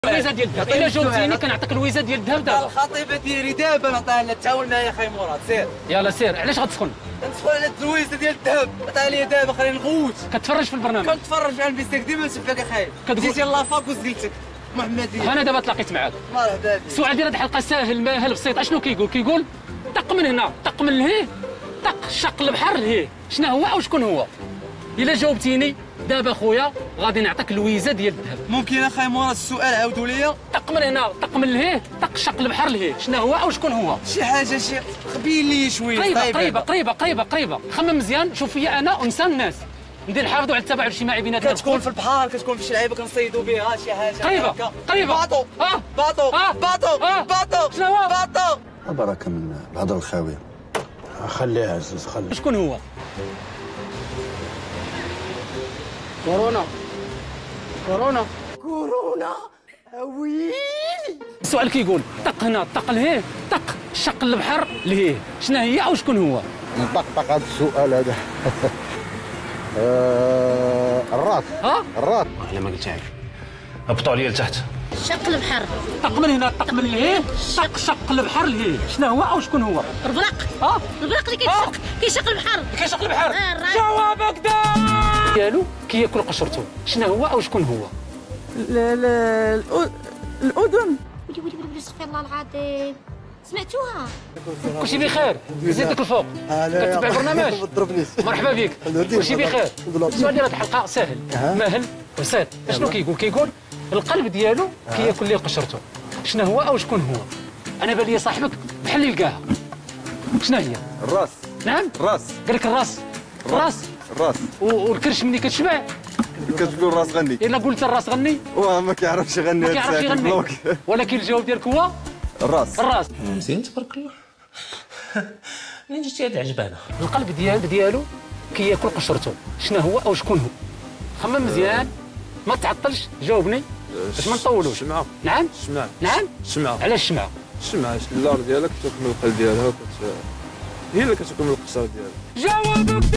الويزه ديال الذهب. الا جاوبتيني كنعطيك الويزه ديال الذهب دابا. الخطيبه ديالي دابا نعطيها لها تاولنا يا خاي مراد. سير يلا سير. علاش غتسخن؟ ندخل على الويزه ديال الذهب عطيها لي دابا خليني نغوت. كتفرج في البرنامج؟ كنتفرج على الفيستيك ديما نشوفك يا خاي. جيتي لافاك وسقلتك محمديه. انا دابا تلاقيت معاك. مرحبا بك. السؤال ديال هاد الحلقه ساهل ماهل بسيط. اشنو كيقول طق من هنا طق من لهيه طق شق البحر لهيه. شنو هو او شكون هو؟ الا جاوبتيني دابا خويا غادي نعطيك الويزه ديال الذهب. ممكن يا خاي مراد السؤال عاودوا ليا؟ طق من هنا طق من لهيه طق شق البحر لهيه. شنو هو او شكون هو؟ شي حاجه شي خبي لي شويه. قريبه. خمم مزيان. شوف فيا انا انسان الناس ندير نحافظوا على التباعد الاجتماعي بيناتنا. كتكون في البحر كتكون في شي لعيبه كنصيدوا بها شي حاجه قريبه باطو باطو شنو هو؟ باطو. بركه من الهضره الخاويه. خليها عزيز خليها. شكون هو؟ كورونا ويلي. السؤال كيقول طق هنا طق لهيه طق شق البحر لهيه. شنو هي او شكون هو؟ نطقطق هذا السؤال هذا. الراس. الراس. انا ما قلت عارف. هبطوا عليا لتحت. شق البحر. طق من هنا طق من لهيه طق شق البحر لهيه. شنو هو او شكون هو؟ البرق. البرق اللي كيشق البحر. كيشق البحر. الراس. جوابك ديالو كياكل قشرته. شنو هو او شكون هو؟ الاذن. ولي استغفر الله العظيم. سمعتوها؟ كلشي بخير. زيدك الفوق. كتبع البرنامج؟ ما تضربنيش. مرحبا بك. كلشي بخير. السؤال ديال هذه الحلقه ساهل ماهل بسيط. شنو كيقول القلب ديالو كياكل ليه قشرته. شنو هو او شكون هو؟ انا بان لي صاحبك بحال اللي لقاها. شنو هي؟ الراس. نعم؟ الراس. قال لك الراس. الراس. والكرش ملي كتشبع كتقول راس غني. الا قلت الراس غني ما كيعرفش يغني. ما كيعرفش يغني. ولكن الجواب ديالك هو الراس. مزيان تبارك الله. منين جبتي هاد العجبانه؟ القلب ديالو كياكل قشرته. شنو هو او شكون هو؟ خمم مزيان ما تعطلش. جاوبني باش ما نطولوش. الشمعة. نعم؟ الشمعة. نعم؟ الشمعة. علاش الشمعة؟ الشمعة اللار ديالها كتاكل من القلب ديالها هي اللي كتاكل من القشر ديالها. جوابك